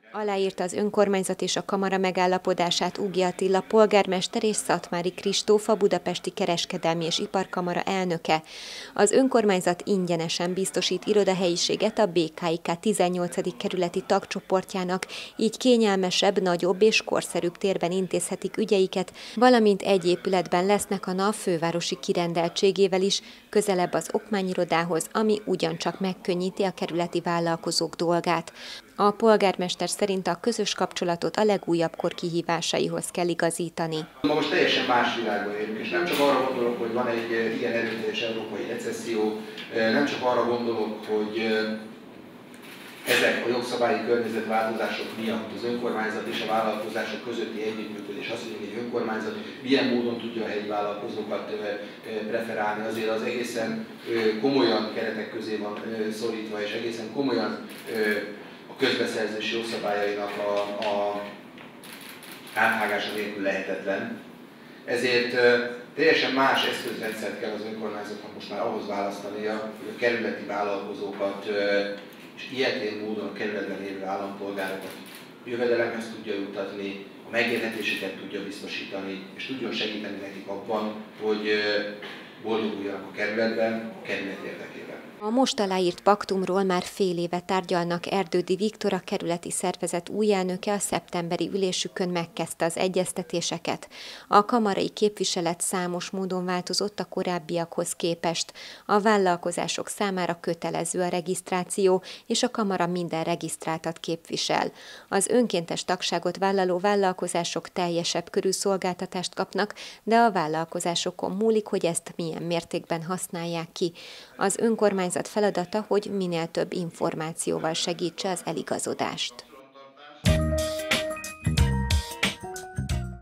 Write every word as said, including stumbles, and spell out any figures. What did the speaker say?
Aláírta az önkormányzat és a kamara megállapodását Ugi Attila polgármester és Szatmári Kristóf, a Budapesti Kereskedelmi és Iparkamara elnöke. Az önkormányzat ingyenesen biztosít irodahelyiséget a bé ká i ká tizennyolcadik kerületi tagcsoportjának, így kényelmesebb, nagyobb és korszerűbb térben intézhetik ügyeiket, valamint egy épületben lesznek a NAV fővárosi kirendeltségével is, közelebb az okmányirodához, ami ugyancsak megkönnyíti a kerületi vállalkozók dolgát. A polgármester szerint a közös kapcsolatot a legújabb kor kihívásaihoz kell igazítani. Ma most teljesen más világban élünk, és nem csak arra gondolok, hogy van egy ilyen erőteljes európai recesszió, nem csak arra gondolok, hogy ezek a jogszabályi környezetváltozások miatt az önkormányzat és a vállalkozások közötti együttműködés, az, hogy egy önkormányzat milyen módon tudja a helyi vállalkozókat preferálni, azért az egészen komolyan keretek közé van szorítva, és egészen komolyan a közbeszerzési jogszabályainak a, a áthágása nélkül lehetetlen. Ezért teljesen más eszközrendszert kell az önkormányzatnak most már ahhoz választania, hogy a kerületi vállalkozókat és ilyetén módon a kerületben élő állampolgárokat jövedelemhez tudja juttatni, a megélhetésüket tudja biztosítani, és tudjon segíteni nekik abban, hogy boldoguljanak a kerületben, a kerület érdekében. A most aláírt paktumról már fél éve tárgyalnak. Erdődy Viktor, a kerületi szervezet új elnöke, a szeptemberi ülésükön megkezdte az egyeztetéseket. A kamarai képviselet számos módon változott a korábbiakhoz képest. A vállalkozások számára kötelező a regisztráció, és a kamara minden regisztráltat képvisel. Az önkéntes tagságot vállaló vállalkozások teljesebb körű szolgáltatást kapnak, de a vállalkozásokon múlik, hogy ezt milyen mértékben használják ki. Az önkormányzat feladata, hogy minél több információval segítse az eligazodást.